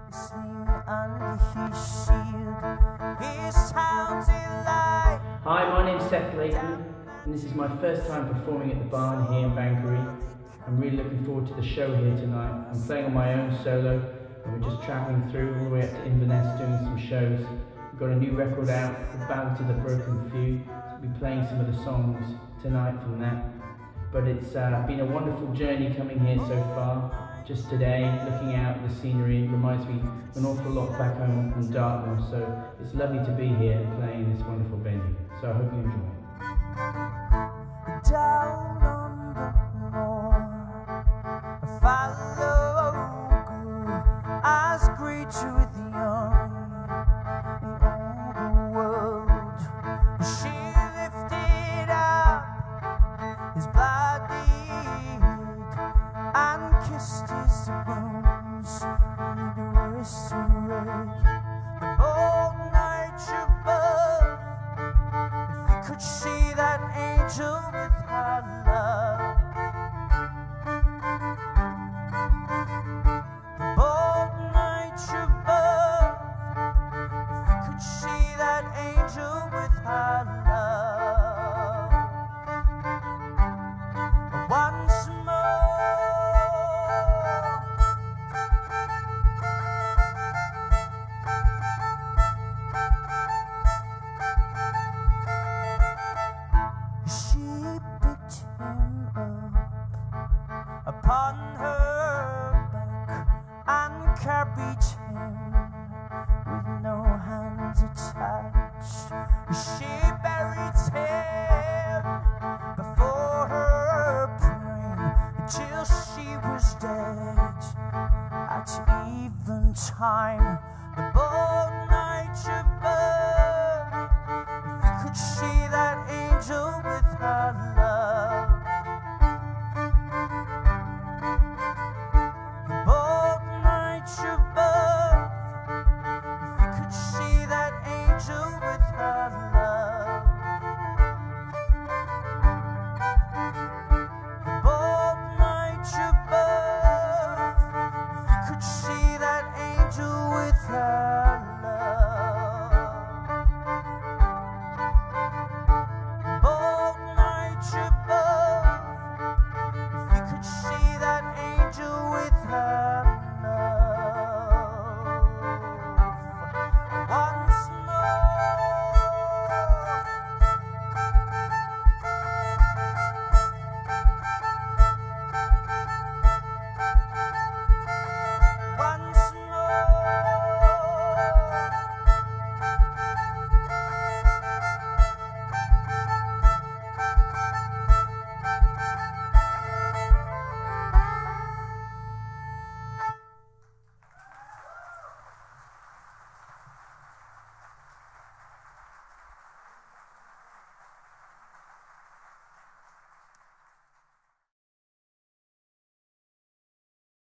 Hi, my name's Seth Lakeman, and this is my first time performing at the barn here in Banchory. I'm really looking forward to the show here tonight. I'm playing on my own solo, and we're just travelling through all the way up to Inverness doing some shows. We've got a new record out, The Ballad to the Broken Few, so we'll be playing some of the songs tonight from that. But it's been a wonderful journey coming here so far. Just today, looking out at the scenery, reminds me an awful lot back home on Dartmoor, so it's lovely to be here playing this wonderful venue. So I hope you enjoy. Down on the moor, I follow good as creature with the young in all the world. She lifted up his bloody head and kissed his bones, and the wrist red. The bold nature above, if you could see that angel with her love. The bold nature above, if you could see that angel with her love. Once more. She picked him up upon her back and carried him with no hands attached. She buried him before her brain till she was dead at eventime. The bold nature bird, if you could see that angel with her love.